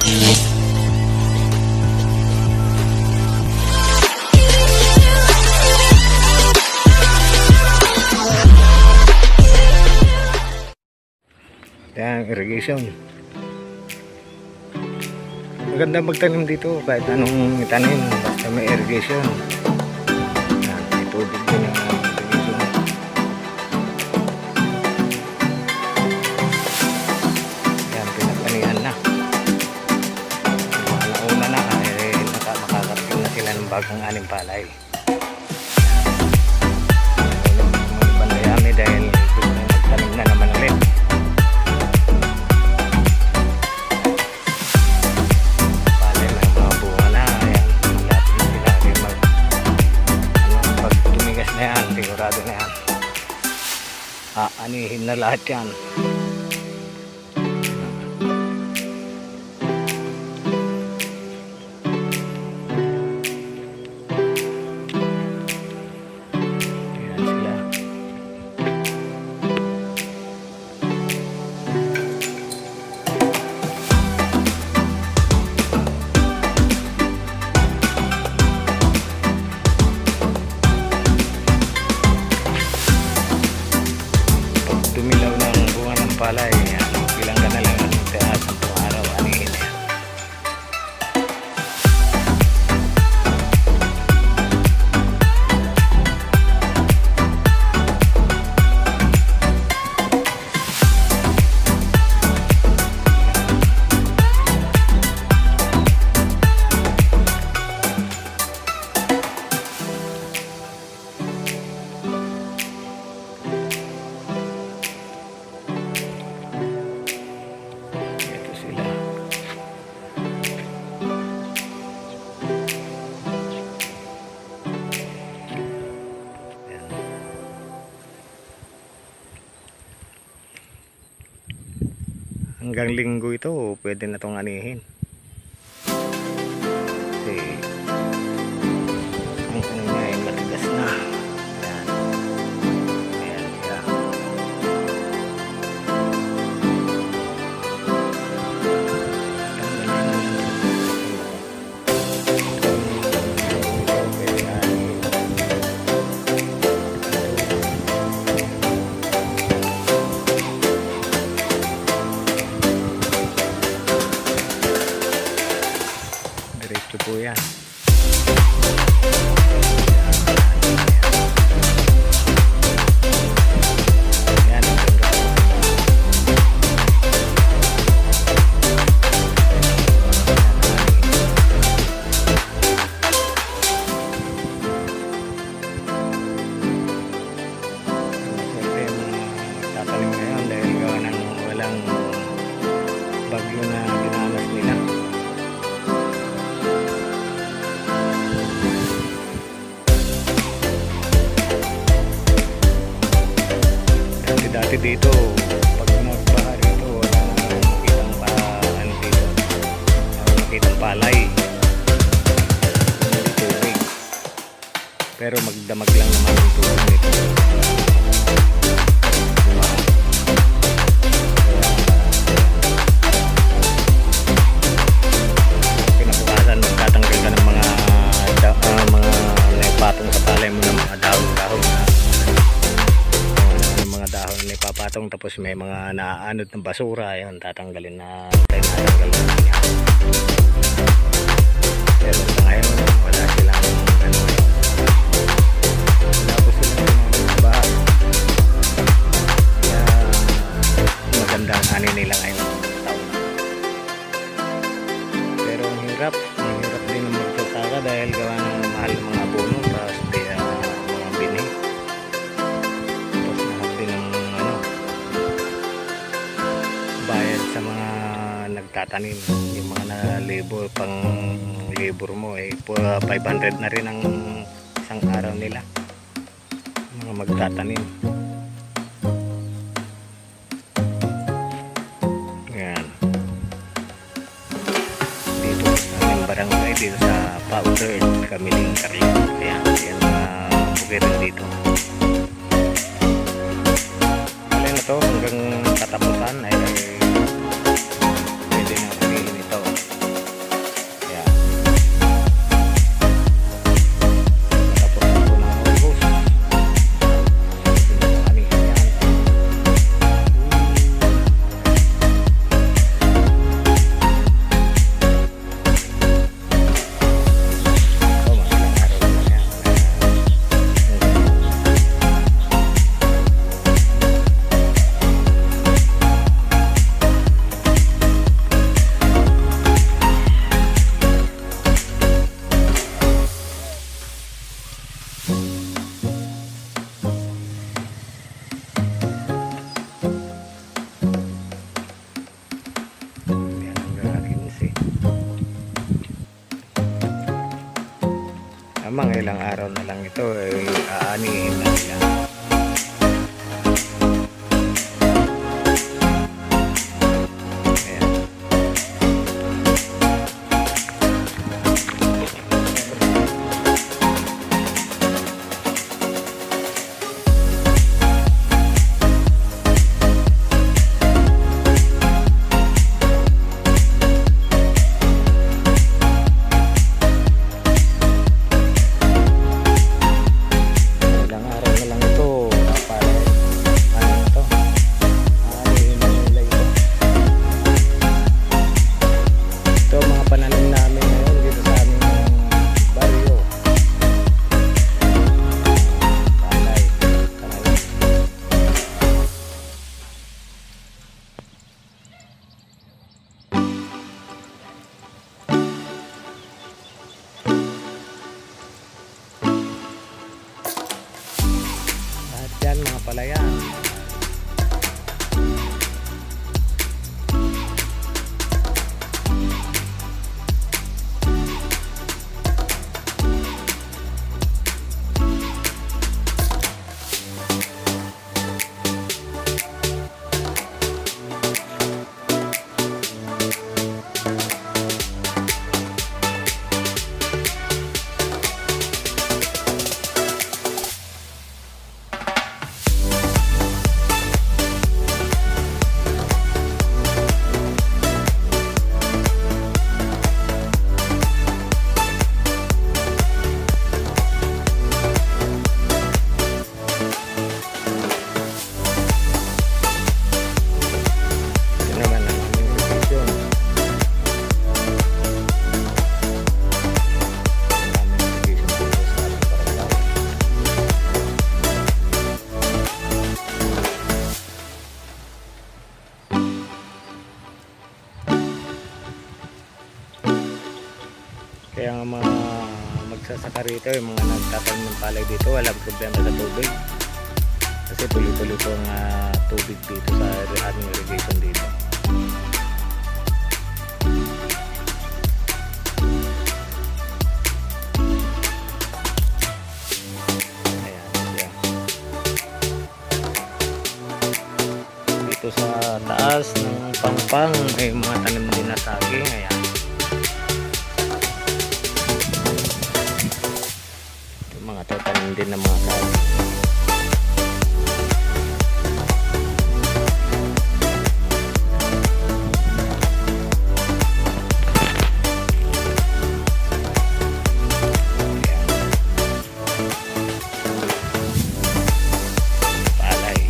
Yan, irrigation. Maganda magtanim dito kahit anong itanim, basta may irrigation. Yan, may tubig din yung irrigation. Yan, pinapanihan na. Una na, makakarating na sila ng bagong aning palay. May bandayami dahil gusto na magtanim na naman ulit. Sigurado na yan. Aanihin na lahat yan. Yan sila. Dumilaw ng bunga ng palay, bilang ka na lang ng 10 araw, anihin na yan. Hanggang linggo ito pwede na itong anihin kasi ang ano niya ay matigas na. Ayan siya. Diretso po yan. Yan. Tatanim ngayon dahil gawa ng walang bagyo na dinanas nila. Dati dito, pag nagbaha dito, wala nang makitang paan dito. Wala makitang palay. Hindi tubig. Pero magdamag lang naman yung tubig nito. Kinabukasan, magtatanggal ka ng mga patong sa palay mo ng mga dahon-dahon na dahon na ipapatong, tapos may mga naaanod ng basura, yun tatanggalin na tatanggalin na yan. Pero sa ngayon wala silang ano, wala po silang baha, kaya maganda ang ani nila ngayon taon. Pero ang hirap din ang magsasaka dahil gawa ng mahal ng mga abono, tapos mga bini, bayad sa mga nagtatanim, yung mga na-labor, pang labor mo 500 na rin ang isang araw nila, mga magtatanim. Yan dito sa aming barangay, dito sa Powder Kamiling Carlin. Yan bukirin dito. Alin na to hanggang katapusan ay pwede na piliin ito. mga ilang araw na lang ito aanihin na nila. Yan mga palayan. Kaya nga mga magsasaka rito, yung mga nagtatanim ng palay dito, walang problema sa tubig. Kasi tuloy-tuloy po ang tubig dito sa ating irrigation dito. Ayan, siya. Dito sa taas ng pangpang, may mga tanim din na saging. Ayan. Mga tatanim din ng mga saging. Palay.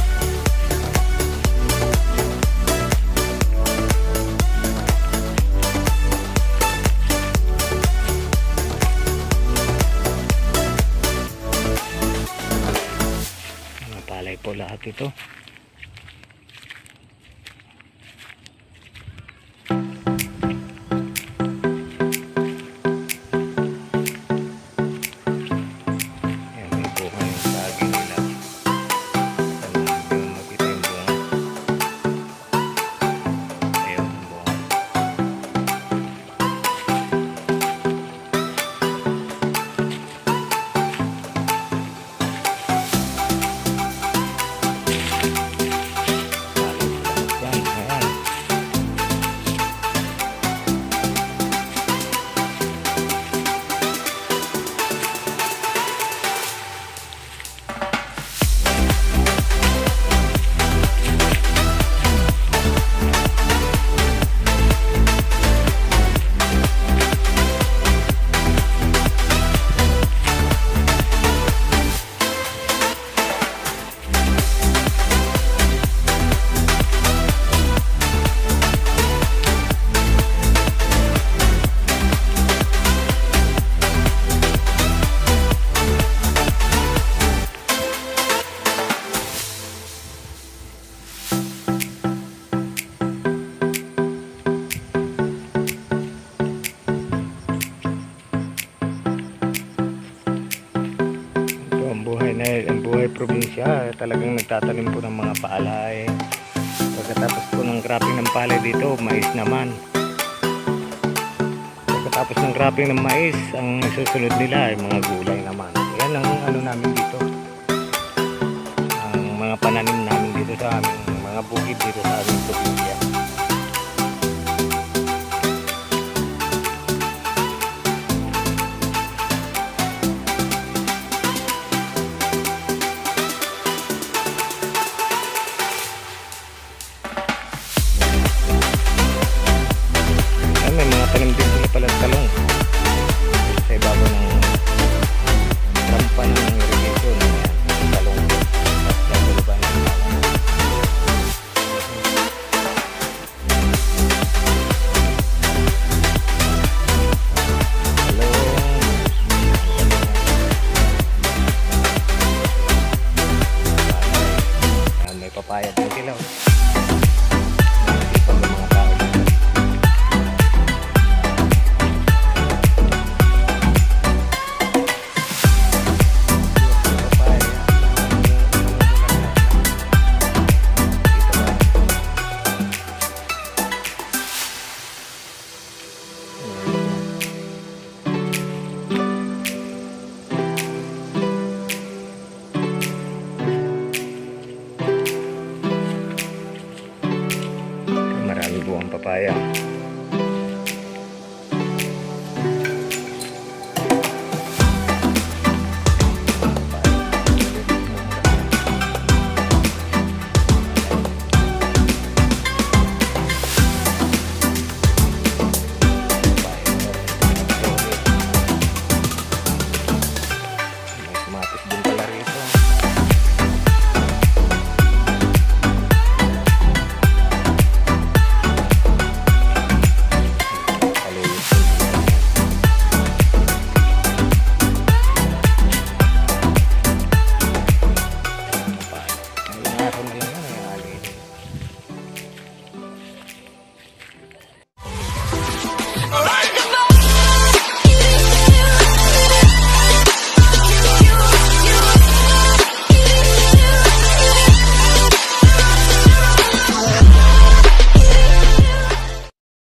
Palay po lahat ito. Ayan, may bunga yung saging nila. Yung makita yung bunga. Ayan yung bunga. Ang buhay probinsya, talagang nagtatanim po ng mga palay. Pagkatapos po ng cropping ng palay dito, mais naman. Pagkatapos Tapos ng cropping ng mais, ang susunod nila ay mga gulay naman. Yan ang ano namin dito. Ang mga pananim namin dito sa aming mga bukid dito sa aming probinsya. May mga tanim din sila palang talong sa ibabaw ng rampa ng irrigation. Ayan, talong sa baba ng talong. Ayan, may papaya din sila. Nakasipag ng mga tao dito. Marami buwang papaya.